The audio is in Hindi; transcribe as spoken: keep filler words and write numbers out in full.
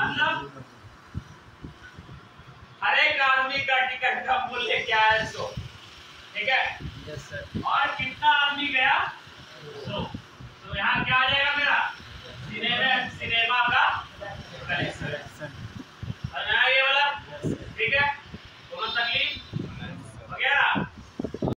मतलब हर एक आदमी का टिकट का मूल्य क्या है सौ, ठीक है। Yes sir. और कितना आदमी गया?